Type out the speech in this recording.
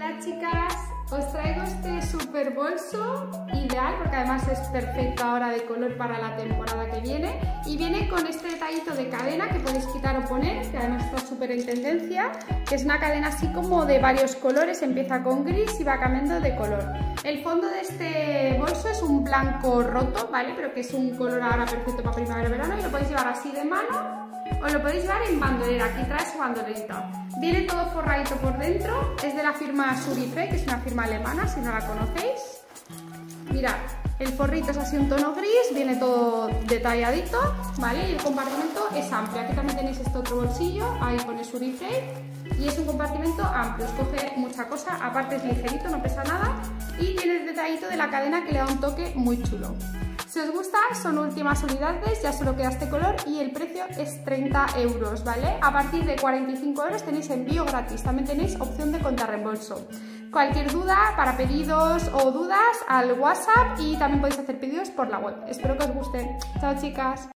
Hola chicas, os traigo este super bolso ideal porque además es perfecto ahora de color para la temporada que viene y viene con este detallito de cadena que podéis quitar o poner, que además está súper en tendencia, que es una cadena así como de varios colores, empieza con gris y va cambiando de color. El fondo de este bolso es un blanco roto, ¿vale? Pero que es un color ahora perfecto para primavera-verano y lo podéis llevar así de mano o lo podéis llevar en bandolera, aquí trae su bandolerita. Viene todo forradito por dentro, es de la firma Surife, que es una firma alemana, si no la conocéis. Mirad, el forrito es así un tono gris, viene todo detalladito, ¿vale? Y el compartimento es amplio. Aquí también tenéis este otro bolsillo, ahí pone Surife. Y es un compartimento amplio, os coge mucha cosa, aparte es ligerito, no pesa nada. Y tiene el detallito de la cadena que le da un toque muy chulo. Si os gusta, son últimas unidades, ya solo queda este color y el precio es 30 euros, ¿vale? A partir de 45 euros tenéis envío gratis, también tenéis opción de contrarreembolso. Cualquier duda para pedidos o dudas al WhatsApp y también podéis hacer pedidos por la web. Espero que os guste. Chao chicas.